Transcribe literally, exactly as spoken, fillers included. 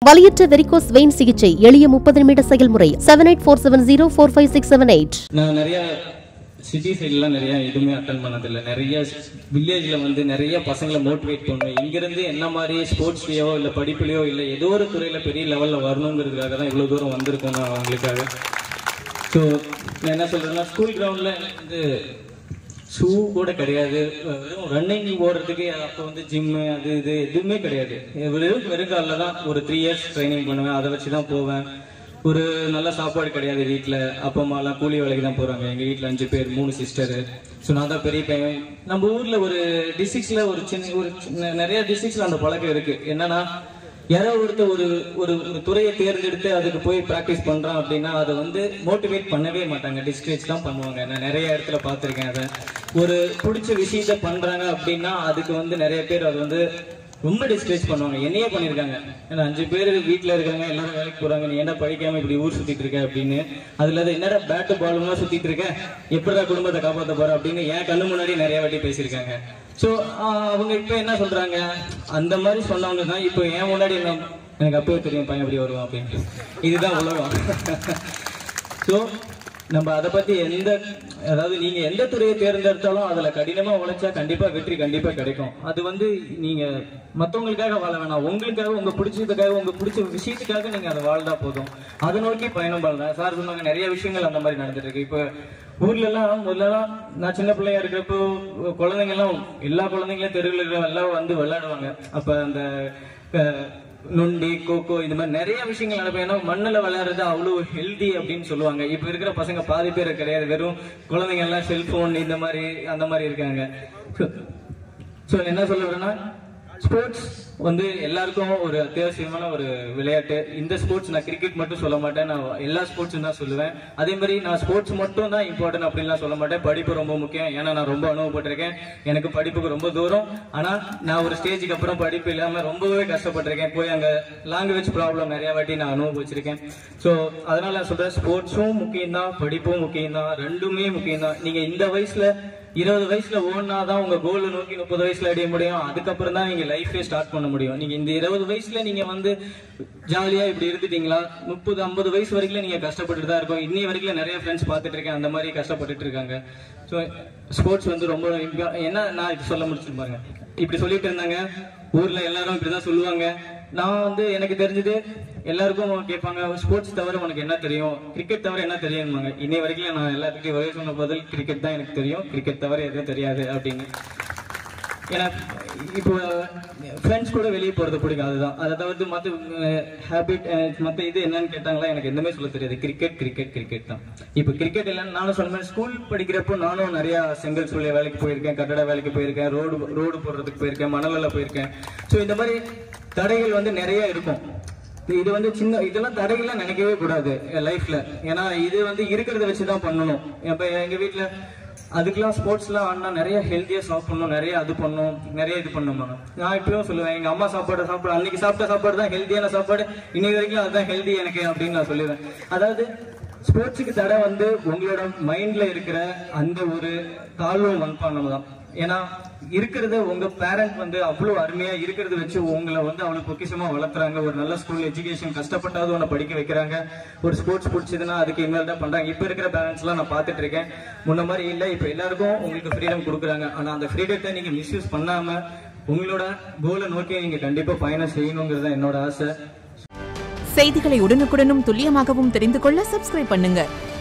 வலியற்ற varicose vein சிகிச்சை எளிய முப்பது நிமிட செயல்முறை. Seven eight four seven zero four five six seven eight. நான் நிறைய சிட்டி சைட்லாம் நிறைய எதுவுமே அட்டன் பண்ணதில்லை. நிறைய வில்லேஜில் வந்து நிறைய பசங்களை மோட்டிவேட் பண்ணுவேன். இங்கிருந்து என்ன மாதிரி ஸ்போர்ட்ஸ்லையோ இல்லை படிப்புலையோ இல்லை ஏதோ ஒரு துறையில் பெரிய லெவலில் வரணுங்கிறதுக்காக தான் இவ்வளோ தூரம் வந்திருக்கோம் நான் அவங்களுக்காக. ஸோ நான் என்ன சொல்கிறேன்னா, ஸ்கூல் கிரவுண்டில் வந்து ஷூ கூட கிடையாது, வெறும் ரன்னிங் ஓடுறதுக்கு அப்போ வந்து ஜிம்மு அது இது எதுவுமே கிடையாது. வெறும் வெறுங்காலில் தான் ஒரு த்ரீ இயர்ஸ் ட்ரைனிங் பண்ணுவேன். அதை வச்சு தான் போவேன். ஒரு நல்ல சாப்பாடு கிடையாது வீட்டில். அப்பா அம்மாலாம் கூலி வேலைக்கு தான் போகிறாங்க. எங்கள் வீட்டில் அஞ்சு பேர், மூணு சிஸ்டரு. ஸோ நான் தான் பெரிய பையன். நம்ம ஊரில் ஒரு டிஸ்ட்ரிக்ஸில் ஒரு சின்ன ஒரு நிறைய டிஸ்ட்ரிக்ஸில் அந்த பழக்கம் இருக்குது. என்னன்னா, யாரோ ஒருத்தர் ஒரு ஒரு ஒரு துறையை தேர்ந்தெடுத்து அதுக்கு போய் ப்ராக்டிஸ் பண்ணுறான் அப்படின்னா அதை வந்து மோட்டிவேட் பண்ணவே மாட்டாங்க, டிஸ்கரேஜ் தான் பண்ணுவாங்க. நான் நிறைய இடத்துல பார்த்துருக்கேன். அதை ஒரு பிடிச்ச விஷயத்த பண்ணுறாங்க அப்படின்னா அதுக்கு வந்து நிறைய பேர் அது வந்து ரொம்ப டிஸ்கரேஜ் பண்ணுவாங்க. என்னையே பண்ணியிருக்காங்க. ஏன்னா அஞ்சு பேர் வீட்டில் இருக்காங்க, எல்லாரும் வேலைக்கு போகிறாங்க, நீ என்ன படிக்காமல் இப்படி ஊர் சுற்றிட்டு இருக்க அப்படின்னு. அதில் என்னடா பேட்டு பாலுமா சுற்றிட்டு இருக்க, எப்படிடா குடும்பத்தை காப்பாற்ற போகிற அப்படின்னு என் கண்ணு முன்னாடி நிறைய வாட்டி பேசியிருக்காங்க. ஸோ அவங்க இப்போ என்ன சொல்கிறாங்க, அந்த மாதிரி சொன்னவங்க தான் இப்போ என் முன்னாடி என்ன, எனக்கு அப்பவே தெரியும் பையன் எப்படி வருவான் அப்படின்னு. இதுதான் உலகம். ஸோ நம்ம அதை பற்றி எந்த, அதாவது நீங்கள் எந்த துறையை தேர்ந்தெடுத்தாலும் அதில் கடினமாக உழைச்சா கண்டிப்பாக வெற்றி கண்டிப்பாக கிடைக்கும். அது வந்து நீங்கள் மற்றவங்களுக்காக வாழ வேணாம், உங்களுக்காக, உங்கள் பிடிச்சதுக்காக, உங்கள் பிடிச்ச விஷயத்துக்காக நீங்கள் அதை வாழ்ந்தா போதும். அதை நோக்கி பயணம் பண்ணலாம். சார் சொன்னாங்க நிறைய விஷயங்கள் அந்த மாதிரி நடந்துட்டு இருக்கு. இப்போ ஊர்லலாம் முதல்லாம் நான் சின்ன பிள்ளையா இருக்கிறப்போ குழந்தைங்கலாம் எல்லா குழந்தைங்களும் தெருவில் எல்லாம் வந்து விளையாடுவாங்க. அப்போ அந்த நொண்டி, கோகோ, இந்த மாதிரி நிறைய விஷயங்கள் நடக்கும். ஏன்னா மண்ணில் விளையாடுறது அவ்வளோ ஹெல்தி அப்படின்னு சொல்லுவாங்க. இப்போ இருக்கிற பசங்க பாதி பேர் கிடையாது, வெறும் குழந்தைங்க எல்லாம் செல்போன் இந்த மாதிரி அந்த மாதிரி இருக்காங்க. ஸோ என்ன சொல்லுறேன்னா, ஸ்போர்ட்ஸ் வந்து எல்லாருக்கும் ஒரு அத்தியாவசியமான ஒரு விளையாட்டு. இந்த ஸ்போர்ட்ஸ் நான் கிரிக்கெட் மட்டும் சொல்ல மாட்டேன், நான் எல்லா ஸ்போர்ட்ஸும் தான் சொல்லுவேன். அதே மாதிரி நான் ஸ்போர்ட்ஸ் மட்டும் தான் இம்பார்ட்டன்ட் அப்படின்லாம் சொல்ல மாட்டேன். படிப்பு ரொம்ப முக்கியம். ஏன்னா நான் ரொம்ப அனுபவப்பட்டிருக்கேன். எனக்கு படிப்புக்கு ரொம்ப தூரம். ஆனால் நான் ஒரு ஸ்டேஜுக்கு அப்புறம் படிப்பு இல்லாமல் ரொம்பவே கஷ்டப்பட்டிருக்கேன். போய் அங்கே லாங்குவேஜ் ப்ராப்ளம் நிறைய வாட்டி நான் அனுபவிச்சிருக்கேன். ஸோ அதனால நான் சொல்றேன், ஸ்போர்ட்ஸும் முக்கியம் தான், படிப்பும் முக்கியம் தான், ரெண்டுமே முக்கியம் தான். நீங்க இந்த வயசுல இருபது வயசுல ஓடினாதான் உங்க கோலை நோக்கி முப்பது வயசுல அடைய முடியும். அதுக்கப்புறம் தான் நீங்க லைஃபே ஸ்டார்ட் பண்ண முடியும். நீங்க இந்த இருபது வயசுல நீங்க வந்து ஜாலியா இப்படி இருந்துட்டீங்களா, முப்பது ஐம்பது வயசு வரைக்கும் நீங்க கஷ்டப்பட்டுட்டு தான் இருக்கும். இன்னி வரைக்கும் நிறைய ஃப்ரெண்ட்ஸ் பார்த்துட்டு இருக்கேன், அந்த மாதிரி கஷ்டப்பட்டுட்டு இருக்காங்க. ஸோ ஸ்போர்ட்ஸ் வந்து ரொம்ப என்ன, நான் இப்படி சொல்ல முடிச்சுட்டு பாருங்க. இப்படி சொல்லிட்டு இருந்தாங்க, ஊர்ல எல்லாரும் இப்படிதான் சொல்லுவாங்க. நான் வந்து எனக்கு தெரிஞ்சது எல்லாருக்கும் கேட்பாங்க, ஸ்போர்ட்ஸ் தவிர உனக்கு என்ன தெரியும், கிரிக்கெட் தவிர என்ன தெரியுமாங்க. இன்னை வரைக்கும் நான் எல்லாத்துக்கும் ஒரே சொன்ன பதில் கிரிக்கெட் தான் எனக்கு தெரியும், கிரிக்கெட் தவிர எதுவும் தெரியாது அப்படின்னு. ஏன்னா இப்போ ஃப்ரெண்ட்ஸ் கூட வெளியே போறது பிடிக்கும், அதுதான். அதை தவிர்த்து மற்ற ஹேபிட் மற்ற இது என்னன்னு கேட்டாங்களா, எனக்கு எதுவுமே சொல்ல தெரியாது. கிரிக்கெட் கிரிக்கெட் கிரிக்கெட் தான். இப்போ கிரிக்கெட் இல்லைன்னு நானும் சொல்லுவேன். ஸ்கூல் படிக்கிறப்போ நானும் நிறைய செங்கல் சூழ்நிலை வேலைக்கு போயிருக்கேன், கட்டட வேலைக்கு போயிருக்கேன், ரோடு ரோடு போடுறதுக்கு போயிருக்கேன், மணலில் போயிருக்கேன். ஸோ இந்த மாதிரி தடைகள் வந்து நிறைய இருக்கும். இது வந்து சின்ன இதெல்லாம் தடைகள்லாம் நினைக்கவே கூடாது லைஃப்ல. ஏன்னா இது வந்து இருக்கிறத வச்சுதான் பண்ணணும். இப்ப எங்க வீட்டுல அதுக்கெல்லாம் ஸ்போர்ட்ஸ்லாம் ஆனா நிறைய ஹெல்த்தியா சாப்பிடணும், நிறைய அது பண்ணணும், நிறைய இது பண்ணணும். நான் இப்பயும் சொல்லுவேன், எங்க அம்மா சாப்பாடு சாப்பாடு அன்னைக்கு சாப்பிட்ட சாப்பாடு தான் ஹெல்த்தியான சாப்பாடு, இன்னைக்கு வரைக்கும் அதுதான் ஹெல்தி எனக்கு அப்படின்னு நான் சொல்லுவேன். அதாவது ஸ்போர்ட்ஸுக்கு தடை வந்து உங்களோட மைண்ட்ல இருக்கிற அந்த ஒரு தாழ்வு மனப்பான்மை தான். ஏன்னா இருக்கிறத உங்க பேரண்ட் வந்து அவ்வளவு அருமையா இருக்கிறத வச்சு உங்களை வந்து அவ்வளவு பொக்கிஷமா வளர்த்துறாங்க. ஒரு நல்ல ஸ்கூல் எஜுகேஷன் கஷ்டப்பட்டாவது உன்னை படிக்க வைக்கிறாங்க. ஒரு ஸ்போர்ட்ஸ் பிடிச்சதுன்னா அதுக்கு இன்வால்வ் தான் பண்றாங்க. இப்ப இருக்கிற பேரண்ட்ஸ் எல்லாம் நான் பாத்துட்டு இருக்கேன். முன்ன மாதிரி இல்ல, இப்ப எல்லாருக்கும் உங்களுக்கு ஃப்ரீடம் கொடுக்குறாங்க. ஆனா அந்த ஃப்ரீடத்தை நீங்க மிஸ்யூஸ் பண்ணாம உங்களோட கோலை நோக்கி நீங்க கண்டிப்பா பயணம் செய்யணுங்கிறது என்னோட ஆசை. செய்திகளை உடனுக்குடனும் துல்லியமாகவும் தெரிந்து கொள்ள சப்ஸ்கிரைப் பண்ணுங்க.